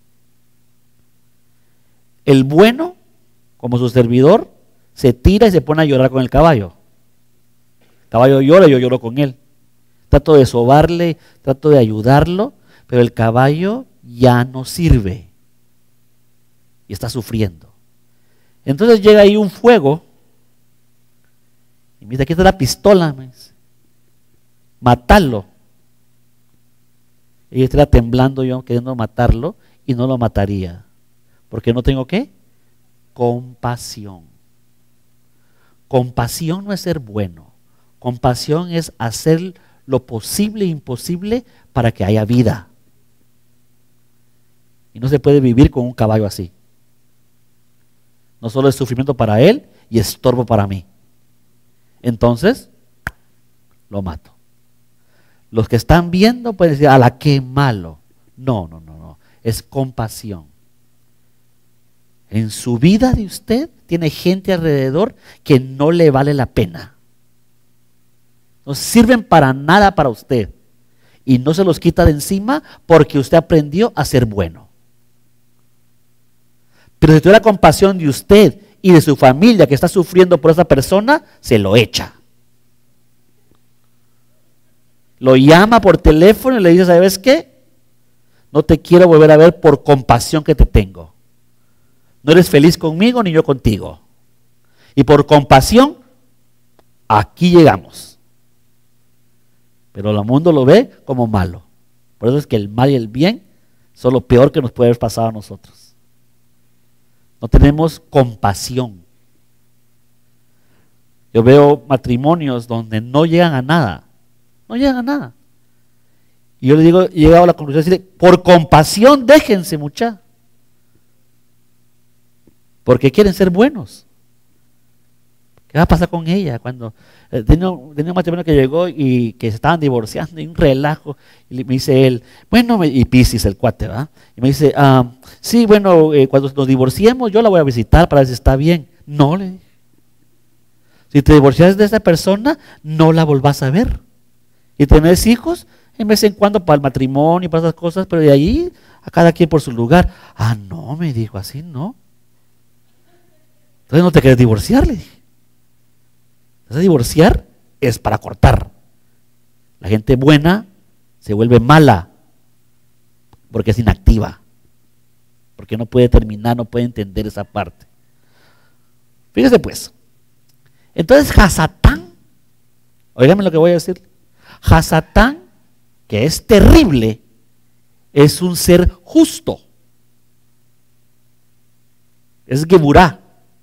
El bueno, como su servidor, se tira y se pone a llorar con el caballo. El caballo llora y yo lloro con él. Trato de sobarle, trato de ayudarlo, pero el caballo ya no sirve y está sufriendo. Entonces llega ahí un fuego y me dice, aquí está la pistola, me dice, matalo. Y yo estaría temblando yo queriendo matarlo y no lo mataría, porque no tengo ¿qué? Compasión. Compasión no es ser bueno, compasión es hacer lo posible e imposible para que haya vida. Y no se puede vivir con un caballo así. No solo es sufrimiento para él y estorbo para mí. Entonces, lo mato. Los que están viendo pueden decir, ala, qué malo. No, no, no, no. Es compasión. En su vida de usted tiene gente alrededor que no le vale la pena. No sirven para nada para usted. Y no se los quita de encima porque usted aprendió a ser bueno. Pero si tuviera compasión de usted y de su familia que está sufriendo por esa persona, se lo echa. Lo llama por teléfono y le dice, ¿sabes qué? No te quiero volver a ver por compasión que te tengo. No eres feliz conmigo ni yo contigo. Y por compasión, aquí llegamos. Pero el mundo lo ve como malo. Por eso es que el mal y el bien son lo peor que nos puede haber pasado a nosotros. No tenemos compasión. Yo veo matrimonios donde no llegan a nada. No llegan a nada. Y yo le digo, he llegado a la conclusión de decirle, por compasión déjense, mucha. Porque quieren ser buenos. ¿Qué va a pasar con ella? Cuando eh, tenía, tenía un matrimonio que llegó y que se estaban divorciando y un relajo, y me dice él, bueno, me, y Piscis el cuate, ¿verdad? Y me dice, ah, sí, bueno, eh, cuando nos divorciemos yo la voy a visitar para ver si está bien. No, le dije. Si te divorcias de esa persona, no la volvás a ver. Y tenés hijos, en vez en cuando para el matrimonio y para esas cosas, pero de ahí a cada quien por su lugar. Ah, no, me dijo, así no. Entonces no te quieres divorciar, le dije. Entonces divorciar es para cortar. La gente buena se vuelve mala porque es inactiva, porque no puede terminar, no puede entender esa parte. Fíjese pues. Entonces Hasatán, óigame lo que voy a decir. Hasatán, que es terrible, es un ser justo. Es Geburá.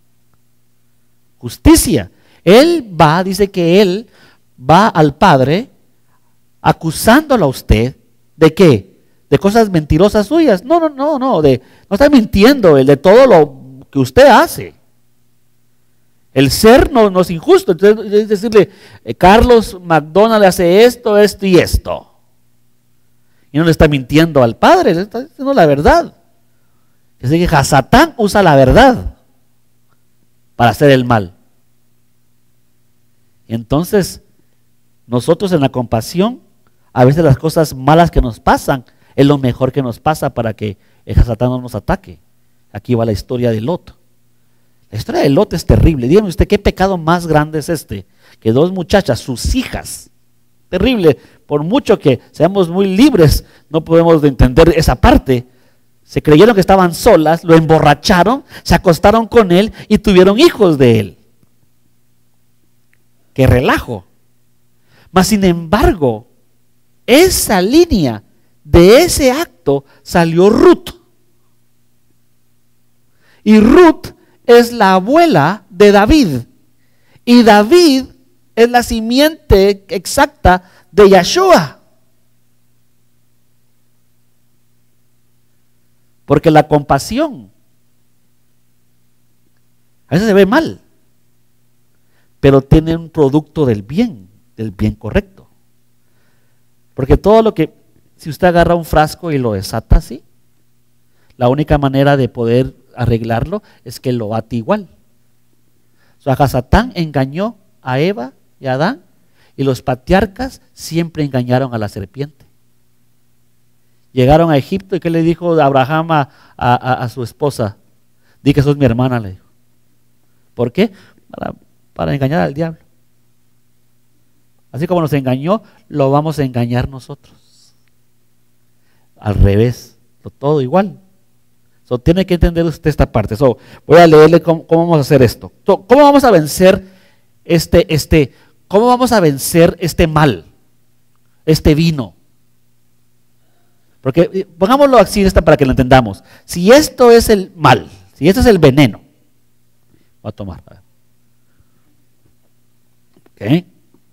Justicia. Él va, dice que él va al Padre acusándolo a usted de qué, de cosas mentirosas suyas. No, no, no, no, de, no está mintiendo, el de todo lo que usted hace. El ser no, no es injusto. Entonces es decirle, eh, Carlos McDonald hace esto, esto y esto. Y no le está mintiendo al Padre, le está diciendo la verdad. Así que Hasatán usa la verdad para hacer el mal. Entonces, nosotros en la compasión, a veces las cosas malas que nos pasan es lo mejor que nos pasa para que el Hasatán no nos ataque. Aquí va la historia de Lot. La historia de Lot es terrible. Dígame usted, ¿qué pecado más grande es este? Que dos muchachas, sus hijas, terrible. Por mucho que seamos muy libres, no podemos entender esa parte. Se creyeron que estaban solas, lo emborracharon, se acostaron con él y tuvieron hijos de él. ¡Qué relajo! Mas sin embargo, esa línea de ese acto salió Ruth. Y Ruth es la abuela de David. Y David es la simiente exacta de Yeshua. Porque la compasión a veces se ve mal, pero tiene un producto del bien, del bien correcto. Porque todo lo que, si usted agarra un frasco y lo desata así, la única manera de poder arreglarlo es que lo bate igual. O sea, Satán engañó a Eva y a Adán, y los patriarcas siempre engañaron a la serpiente. Llegaron a Egipto y ¿qué le dijo Abraham a, a, a su esposa? Di que sos mi hermana, le dijo. ¿Por qué? Para, para engañar al diablo. Así como nos engañó, lo vamos a engañar nosotros. Al revés, todo igual. So, tiene que entender usted esta parte. So, voy a leerle cómo, cómo vamos a hacer esto. So, ¿Cómo vamos a vencer este, este, cómo vamos a vencer este mal, este vino? Porque pongámoslo así esta para que lo entendamos. Si esto es el mal, si esto es el veneno, voy a tomar. ¿Ok?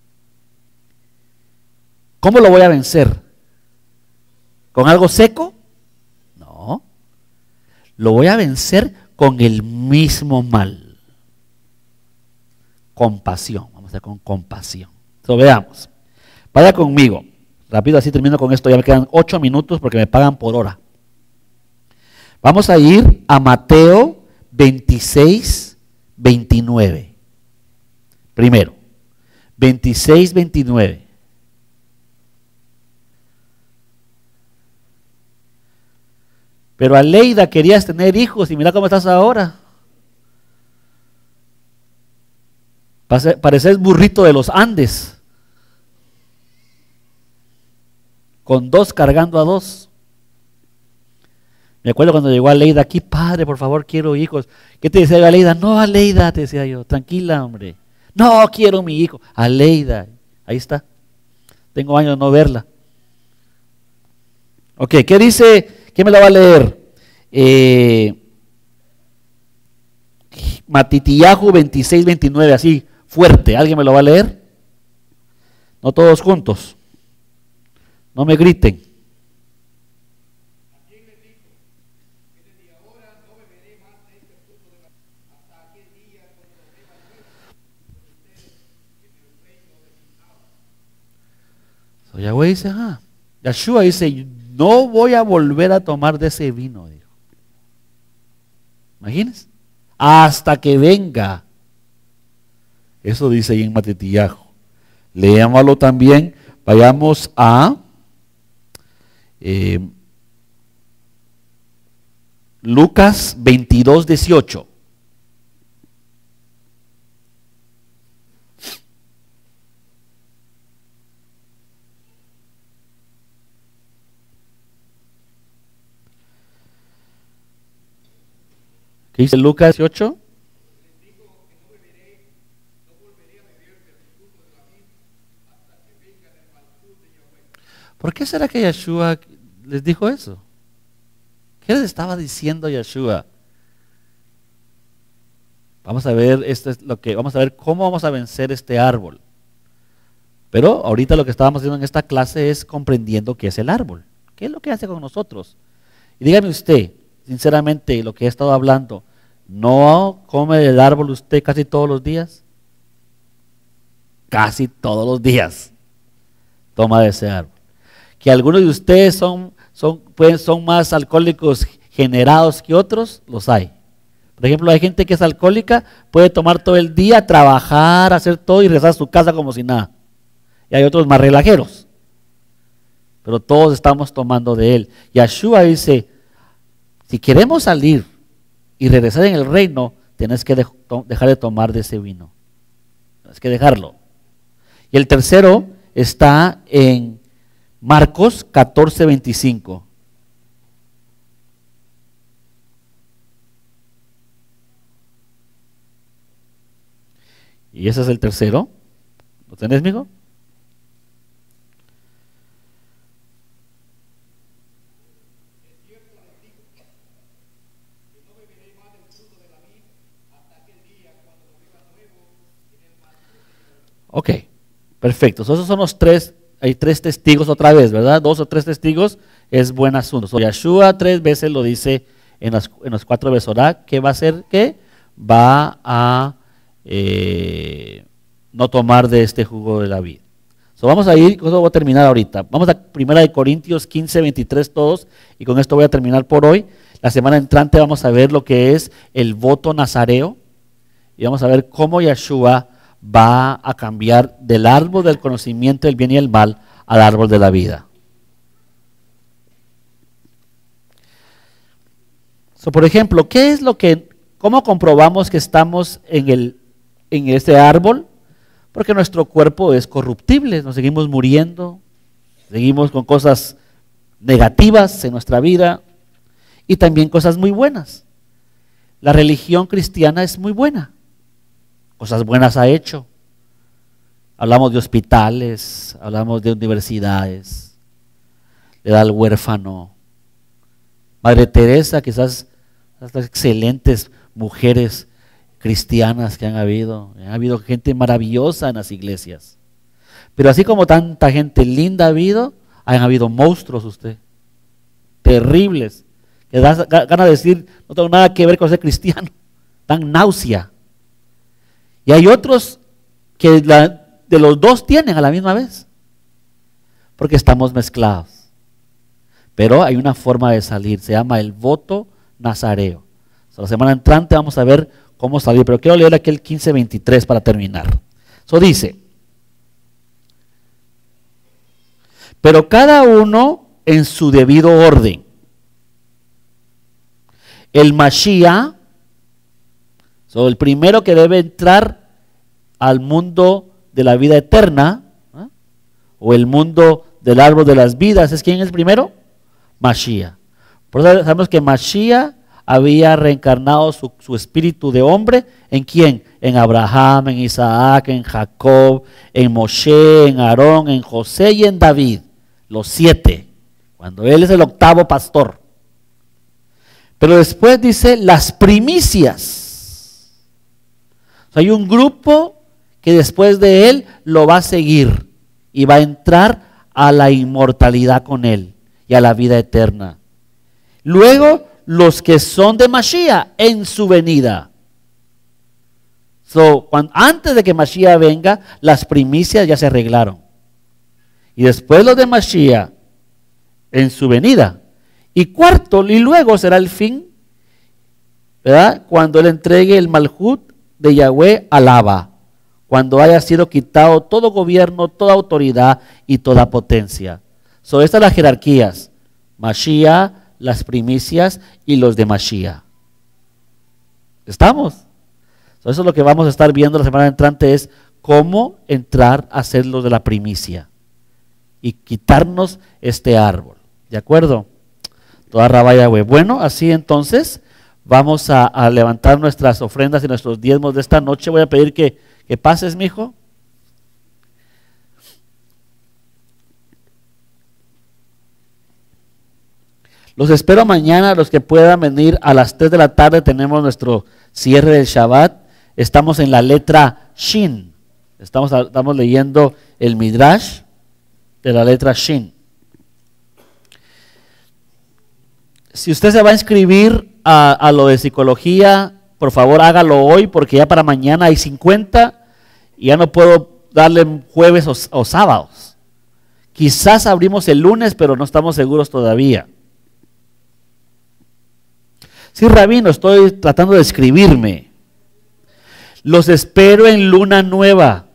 ¿Cómo lo voy a vencer? ¿Con algo seco? No. Lo voy a vencer con el mismo mal. Compasión. Vamos a hacer con compasión. Entonces veamos. Vaya conmigo. Rápido, así termino con esto. Ya me quedan ocho minutos porque me pagan por hora. Vamos a ir a Mateo veintiséis, veintinueve. Primero. veintiséis, veintinueve. Pero Aleida, querías tener hijos y mira cómo estás ahora. Pareces burrito de los Andes. Con dos cargando a dos. Me acuerdo cuando llegó Aleida aquí, padre, por favor, quiero hijos. ¿Qué te decía Aleida? No, Aleida, te decía yo, tranquila, hombre. No, quiero mi hijo. Aleida, ahí está. Tengo años de no verla. Ok, ¿qué dice? ¿Quién me la va a leer? Eh, Matitiyahu veintiséis, veintinueve, así, fuerte. ¿Alguien me lo va a leer? No todos juntos. No me griten. So, Yahweh dice, ah, Yeshua dice, no voy a volver a tomar de ese vino, dijo. Imagínense, hasta que venga. Eso dice ahí en Matitiyahu. Leámoslo también. Vayamos a eh, Lucas veintidós, dieciocho. ¿Qué dice Lucas dieciocho? ¿Por qué será que Yeshua les dijo eso? ¿Qué les estaba diciendo Yeshua? Vamos a ver esto es lo que vamos a ver cómo vamos a vencer este árbol. Pero ahorita lo que estábamos haciendo en esta clase es comprendiendo qué es el árbol. ¿Qué es lo que hace con nosotros? Y dígame usted, sinceramente, lo que he estado hablando, ¿no come del árbol usted casi todos los días? Casi todos los días toma de ese árbol. Que algunos de ustedes son, son, pueden, son más alcohólicos generados que otros, los hay. Por ejemplo, hay gente que es alcohólica, puede tomar todo el día, trabajar, hacer todo y regresar a su casa como si nada. Y hay otros más relajeros. Pero todos estamos tomando de él. Yeshua dice, si queremos salir y regresar en el reino, tienes que dejar de tomar de ese vino. Tienes que dejarlo. Y el tercero está en Marcos catorce veinticinco. Y ese es el tercero. ¿Lo tenés, mijo? Ok, perfecto. So, esos son los tres, hay tres testigos otra vez, ¿verdad? Dos o tres testigos es buen asunto. So, Yeshua tres veces lo dice en, las, en los cuatro Besorá, que va a ser que va a eh, no tomar de este jugo de la vid. So, vamos a ir, con eso voy a terminar ahorita. Vamos a primera de Corintios quince, veintitrés todos, y con esto voy a terminar por hoy. La semana entrante vamos a ver lo que es el voto nazareo, y vamos a ver cómo Yeshua va a cambiar del árbol del conocimiento del bien y el mal al árbol de la vida. So, por ejemplo, ¿qué es lo que, cómo comprobamos que estamos en, el, en este árbol? Porque nuestro cuerpo es corruptible, nos seguimos muriendo, seguimos con cosas negativas en nuestra vida y también cosas muy buenas. La religión cristiana es muy buena. Cosas buenas ha hecho. Hablamos de hospitales, hablamos de universidades, le da al huérfano. Madre Teresa, quizás estas excelentes mujeres cristianas que han habido. Ha habido gente maravillosa en las iglesias. Pero así como tanta gente linda ha habido, han habido monstruos usted. Terribles. Que da ganas de decir, no tengo nada que ver con ser cristiano. Dan náusea. Y hay otros que la, de los dos tienen a la misma vez, porque estamos mezclados. Pero hay una forma de salir, se llama el voto nazareo. So, la semana entrante vamos a ver cómo salir, pero quiero leer aquí el quince veintitrés para terminar. Eso dice, pero cada uno en su debido orden. El Mashiach, so, el primero que debe entrar al mundo de la vida eterna, ¿eh? o el mundo del árbol de las vidas, ¿es quién es el primero? Mashiach. Por eso sabemos que Mashiach había reencarnado su, su espíritu de hombre, ¿en quién? En Abraham, en Isaac, en Jacob, en Moshe, en Aarón, en José y en David, los siete, cuando él es el octavo pastor. Pero después dice las primicias. O sea, hay un grupo que después de él lo va a seguir y va a entrar a la inmortalidad con él y a la vida eterna. Luego, los que son de Mashiach en su venida. So, cuando, antes de que Mashiach venga, las primicias ya se arreglaron. Y después los de Mashiach en su venida. Y cuarto, y luego será el fin, ¿verdad? Cuando él entregue el Malhut de Yahweh al Abba, cuando haya sido quitado todo gobierno, toda autoridad y toda potencia. So, estas son las jerarquías: Mashiach, las primicias y los de Mashiach. ¿Estamos? So, eso es lo que vamos a estar viendo la semana entrante, es cómo entrar a ser los de la primicia y quitarnos este árbol. ¿De acuerdo? Toda rabaya, güey. Bueno, así entonces vamos a, a levantar nuestras ofrendas y nuestros diezmos de esta noche. Voy a pedir que, que pases, mijo. Los espero mañana, los que puedan venir a las tres de la tarde. Tenemos nuestro cierre del Shabbat. Estamos en la letra Shin. Estamos, estamos leyendo el Midrash de la letra Shin. Si usted se va a inscribir a, a lo de psicología, por favor hágalo hoy, porque ya para mañana hay cincuenta y ya no puedo darle jueves o, o sábados. Quizás abrimos el lunes, pero no estamos seguros todavía. Sí, rabino, estoy tratando de escribirme. Los espero en Luna Nueva.